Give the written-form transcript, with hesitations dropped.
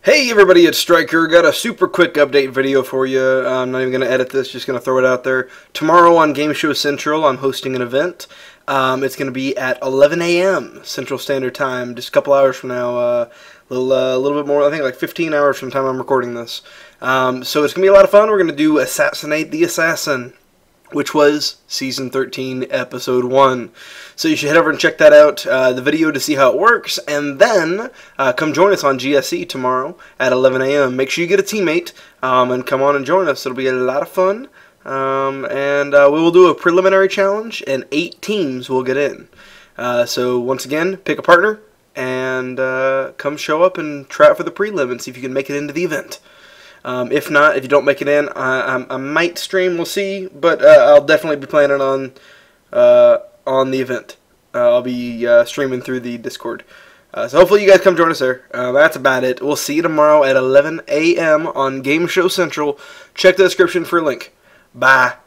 Hey everybody, it's Striker. Got a super quick update video for you. I'm not even going to edit this, just going to throw it out there. Tomorrow on Game Show Central, I'm hosting an event. It's going to be at 11 a.m. Central Standard Time, just a couple hours from now. A little bit more, I think like 15 hours from the time I'm recording this. So it's going to be a lot of fun. We're going to do Assassinate the Assassin, which was Season 13, Episode 1. So you should head over and check that out, the video to see how it works, and then come join us on GSE tomorrow at 11 a.m. Make sure you get a teammate and come on and join us. It'll be a lot of fun, and we will do a preliminary challenge, and 8 teams will get in. So once again, pick a partner, and come show up and try out for the prelim and see if you can make it into the event. If not, if you don't make it in, I might stream, we'll see, but I'll definitely be planning on the event. I'll be streaming through the Discord. So hopefully you guys come join us there. That's about it. We'll see you tomorrow at 11 a.m. on Game Show Central. Check the description for a link. Bye.